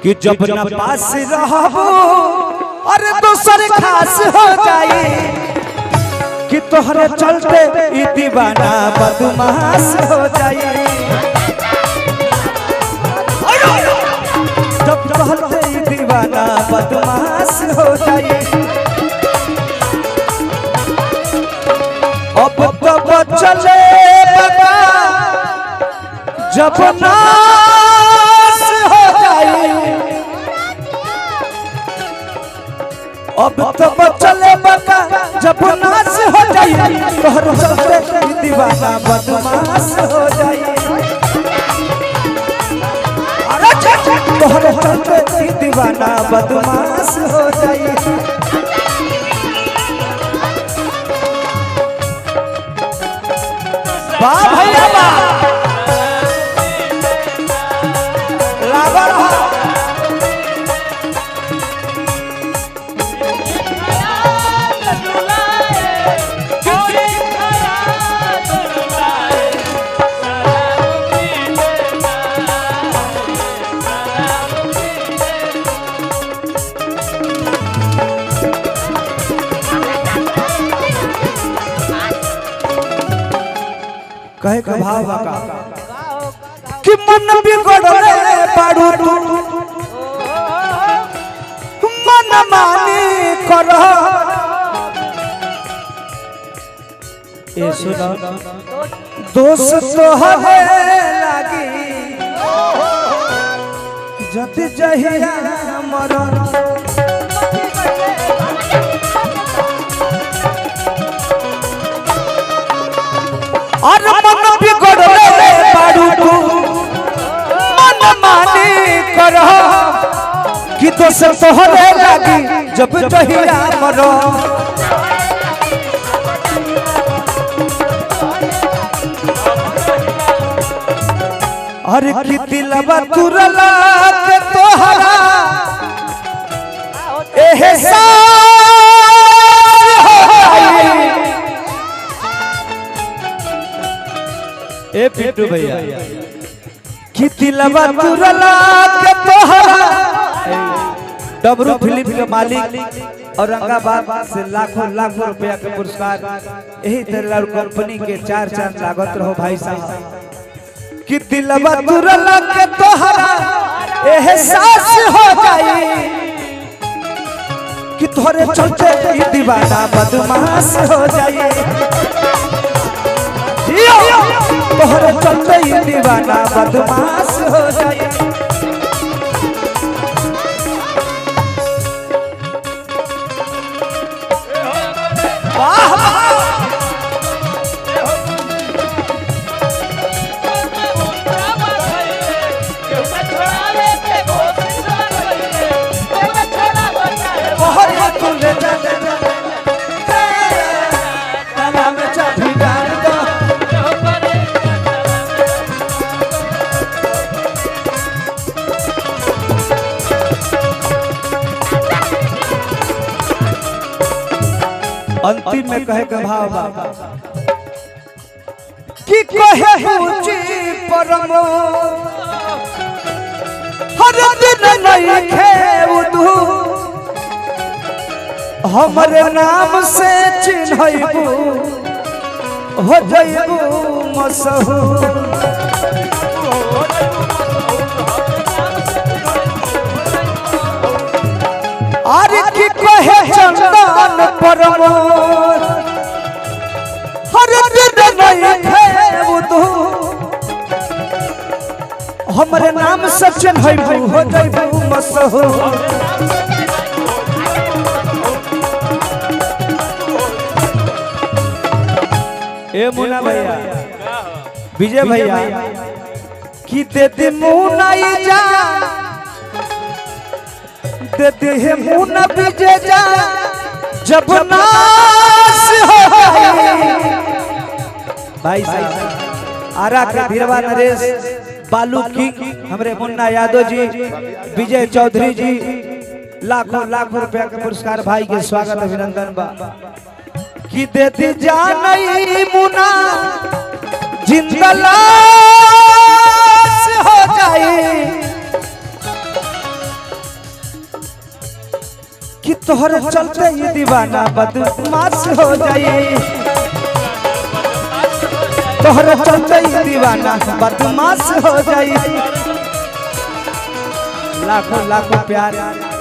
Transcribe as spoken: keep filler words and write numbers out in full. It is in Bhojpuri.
कि जब न पास रहबो और दूसर खास हो जाए कि तोहरे चलते ई दीवाना बदमाश हो जाए। जब चलते ई दीवाना बदमाश हो जाए। अब तब चले जब नाश हो जाए। अब तब चले बका जब नाश हो जाए। तोहर चलते दीवाना बदमाश हो जाए। तोहर चलते दीवाना बदमाश हो जाए। वाह भैया वाह लागा रहा। कहे का भाव का कि मन बिगड़ले बाड़ू तू मन मानी कर। ए सुनो दोष तो हवे लागी जत जहिया मरण। और मन बिगड़ले बाड़ू तू मन मानी कर कि दोष तोहरे लागी जब जहिया मरो। और कि दिलवा तुरला के तोहरा एहसास ए पिंटू भैया कि दिलवा तुरला के तोहरा। डबरू फिल्म के मालिक औरंगाबाद से लाखों लाखों रुपया के पुरस्कार यही तरह कंपनी के चार चार लागत रहो भाई साहब। कि दिलवा तुरला के तोहरा एहसास हो जाए कि तोहरे चलते दीवाना बदमाश हो जाए। तोहरे चलते दीवाना बदमाश हो जाए। अंतिम में कहे का भाव कि कहे ऊंची परमो हर दिन नहीं खेउदू हमरे नाम से चिन्हबू हो जइबू मशहूर। आरे की कहे चंदन परमोर हर दिन नहीं खेउदू हमरे नाम से चिन्हबू हो जइबू मशहूर। ए मुन्ना भैया विजय भैया की देते मुन्ना जा देते हैं मुन्ना विजय जा जब नाश हो भाई साहब आरा के धीरवा नरेश बालू किंग हमरे मुन्ना यादव जी विजय चौधरी जी लाखों लाखों रुपया के पुरस्कार भाई के स्वागत अभिनंदन बा। कि देती जानी मुना जिंदा लाश हो जाए कि तोहरे चलते ये दीवाना बदमाश हो जाए, तोहरे चलते ये दीवाना बदमाश हो जाए। लाखों लाखों प्यार